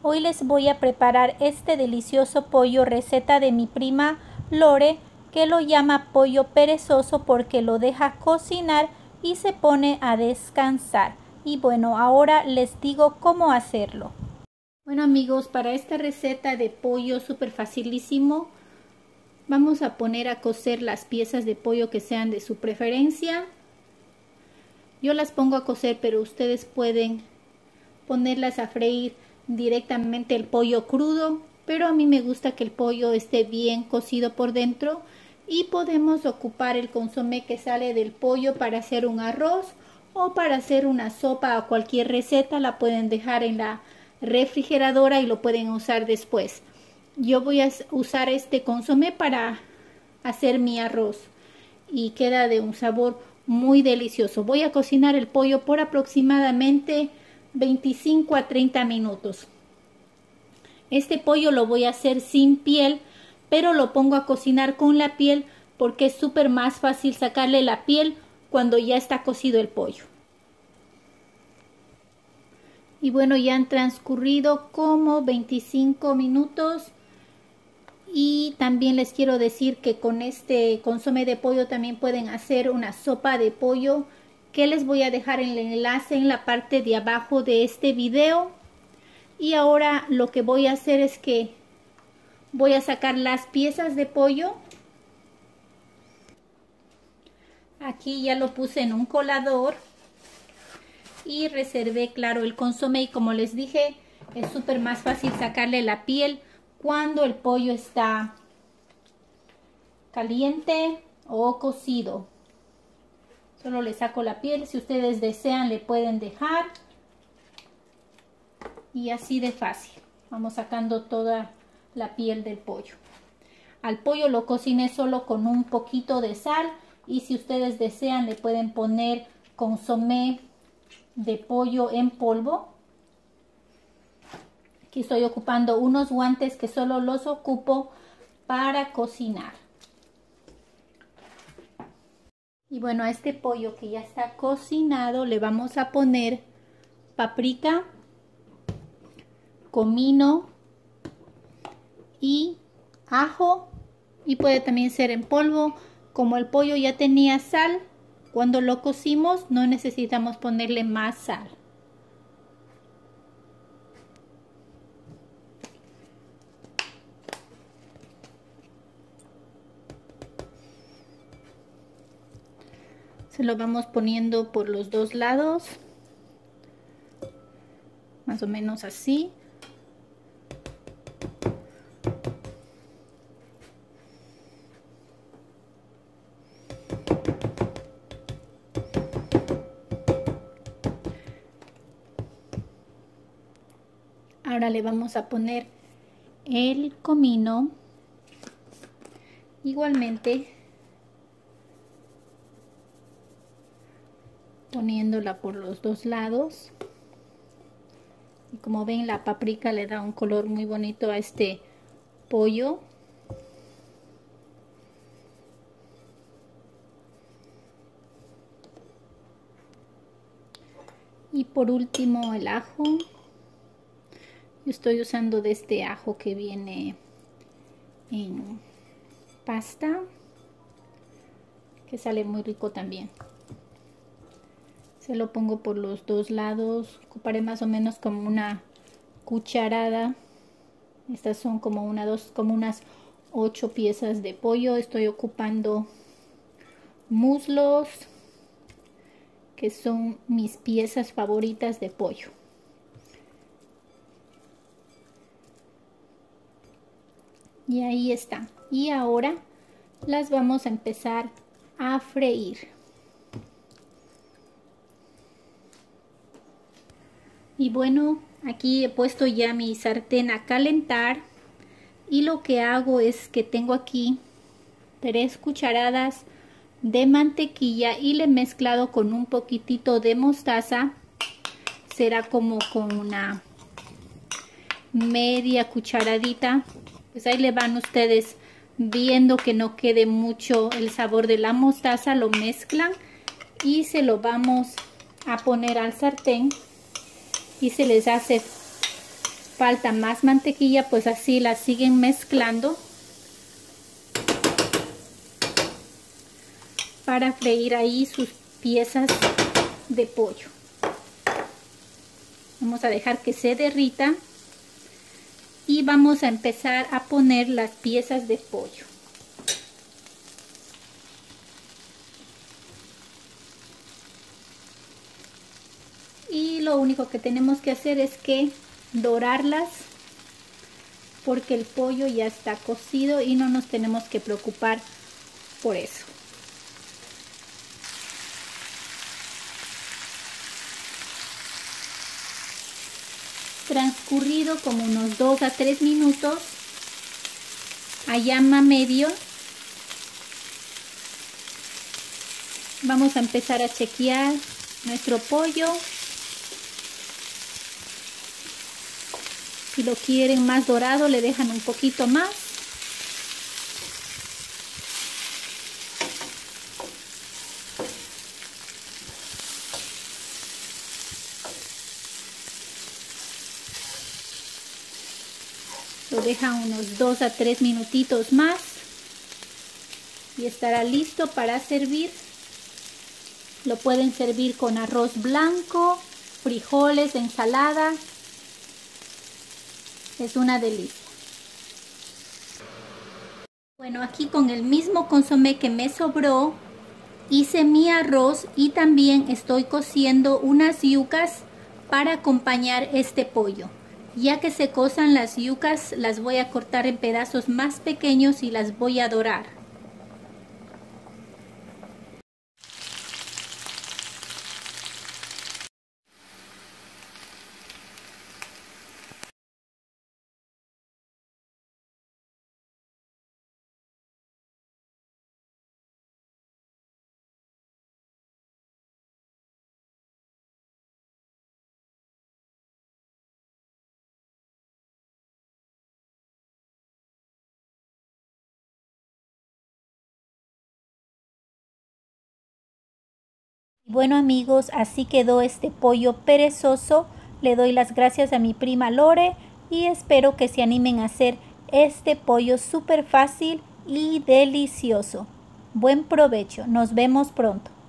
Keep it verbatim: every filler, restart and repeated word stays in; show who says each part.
Speaker 1: Hoy les voy a preparar este delicioso pollo, receta de mi prima Lore, que lo llama pollo perezoso porque lo deja cocinar y se pone a descansar. Y bueno, ahora les digo cómo hacerlo. Bueno amigos, para esta receta de pollo súper facilísimo, vamos a poner a cocer las piezas de pollo que sean de su preferencia. Yo las pongo a cocer, pero ustedes pueden ponerlas a freír directamente el pollo crudo, pero a mí me gusta que el pollo esté bien cocido por dentro. Y podemos ocupar el consomé que sale del pollo para hacer un arroz o para hacer una sopa o cualquier receta. La pueden dejar en la refrigeradora y lo pueden usar después. Yo voy a usar este consomé para hacer mi arroz y queda de un sabor muy delicioso. Voy a cocinar el pollo por aproximadamente veinticinco a treinta minutos. Este pollo lo voy a hacer sin piel, pero lo pongo a cocinar con la piel porque es súper más fácil sacarle la piel cuando ya está cocido el pollo. Y bueno, ya han transcurrido como veinticinco minutos. Y también les quiero decir que con este consomé de pollo también pueden hacer una sopa de pollo, que les voy a dejar el enlace en la parte de abajo de este video. Y ahora lo que voy a hacer es que voy a sacar las piezas de pollo. Aquí ya lo puse en un colador y reservé, claro, el consomé. Y como les dije, es súper más fácil sacarle la piel cuando el pollo está caliente o cocido. Solo le saco la piel. Si ustedes desean, le pueden dejar. Y así de fácil. Vamos sacando toda la piel del pollo. Al pollo lo cociné solo con un poquito de sal. Y si ustedes desean, le pueden poner consomé de pollo en polvo. Aquí estoy ocupando unos guantes que solo los ocupo para cocinar. Y bueno, a este pollo que ya está cocinado le vamos a poner paprika, comino y ajo. Y puede también ser en polvo. Como el pollo ya tenía sal, cuando lo cocimos no necesitamos ponerle más sal. Se lo vamos poniendo por los dos lados, más o menos así. Ahora le vamos a poner el comino, igualmente poniéndola por los dos lados. Y como ven, la paprika le da un color muy bonito a este pollo. Y por último el ajo. Yo estoy usando de este ajo que viene en pasta, que sale muy rico también. Se lo pongo por los dos lados. Ocuparé más o menos como una cucharada. Estas son como una, dos, como unas ocho piezas de pollo. Estoy ocupando muslos, que son mis piezas favoritas de pollo. Y ahí está. Y ahora las vamos a empezar a freír. Y bueno, aquí he puesto ya mi sartén a calentar. Y lo que hago es que tengo aquí tres cucharadas de mantequilla y le he mezclado con un poquitito de mostaza. Será como con una media cucharadita. Pues ahí le van ustedes viendo que no quede mucho el sabor de la mostaza. Lo mezclan y se lo vamos a poner al sartén y se les hace falta más mantequilla, pues así la siguen mezclando para freír ahí sus piezas de pollo. Vamos a dejar que se derrita y vamos a empezar a poner las piezas de pollo. Y lo único que tenemos que hacer es que dorarlas, porque el pollo ya está cocido y no nos tenemos que preocupar por eso. Transcurrido como unos dos a tres minutos a llama medio, vamos a empezar a chequear nuestro pollo. Si lo quieren más dorado, le dejan un poquito más. Lo dejan unos dos a tres minutitos más y estará listo para servir. Lo pueden servir con arroz blanco, frijoles, ensalada. Es una delicia. Bueno, aquí con el mismo consomé que me sobró, hice mi arroz y también estoy cociendo unas yucas para acompañar este pollo. Ya que se cozan las yucas, las voy a cortar en pedazos más pequeños y las voy a dorar. Bueno amigos, así quedó este pollo perezoso. Le doy las gracias a mi prima Lore y espero que se animen a hacer este pollo súper fácil y delicioso. Buen provecho, nos vemos pronto.